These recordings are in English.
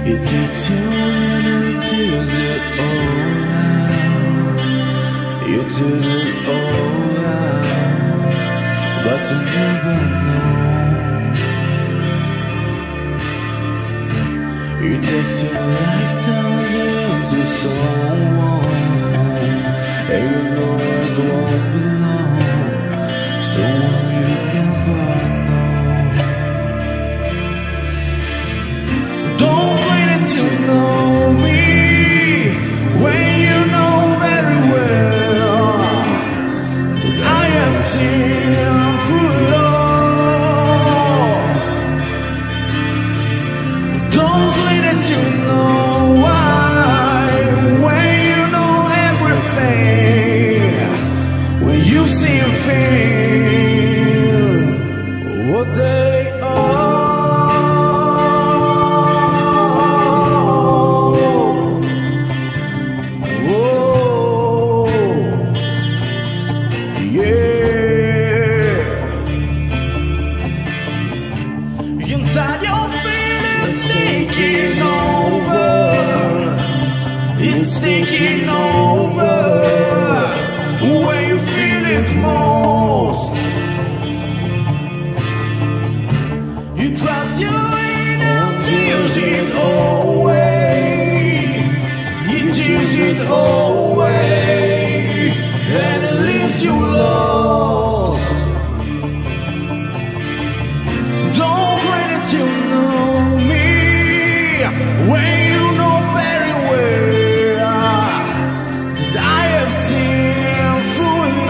It takes you in and tears it all out. You tears it all out, but you never know. It takes your life, turns you into someone, and you know it won't belong. So you never know. Don't claim that you know me when you know very well that I have seen through it all. Don't claim that you know why when you know everything, when you see and feel what they are. Inside your feelings taking over. It's taking over where you feel it most. You trust your in and tears it away. You tears it away, and it leaves you lost. Don't claim that you know me when you know very well that I have seen through it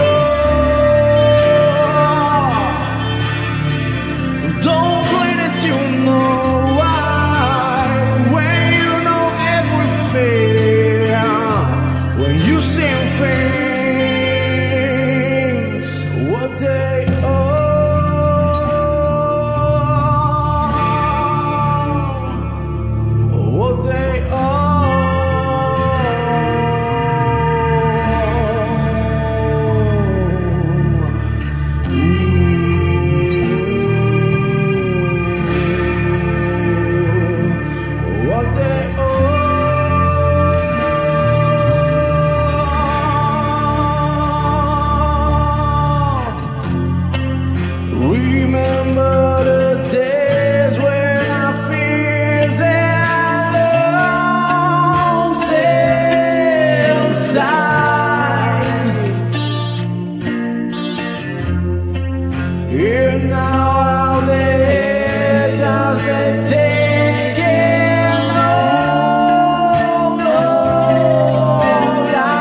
all. Don't claim that you know why when you know everything, when you see things what they are. What they are. What they are. Remember the days when I fears and long sails died. Here now out there, just they taking all our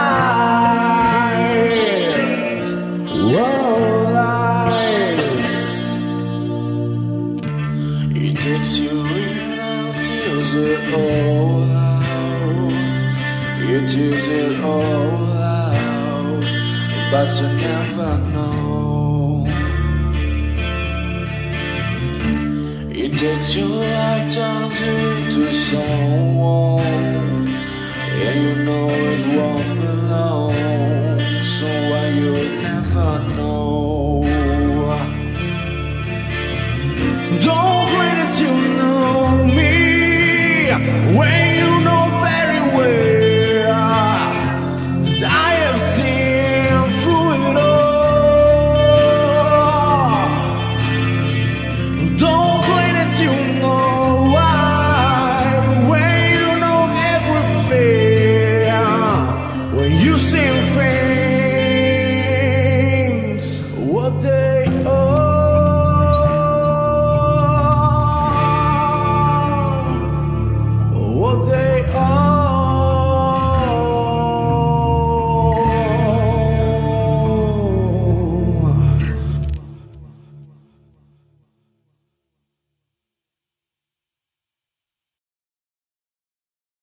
lives. Whoa, lives. It takes you in and tears it all out. You tears it all out, but you never know. It takes your life, turns you into someone, and you know it won't belong. So why you never know. Don't claim that you know me when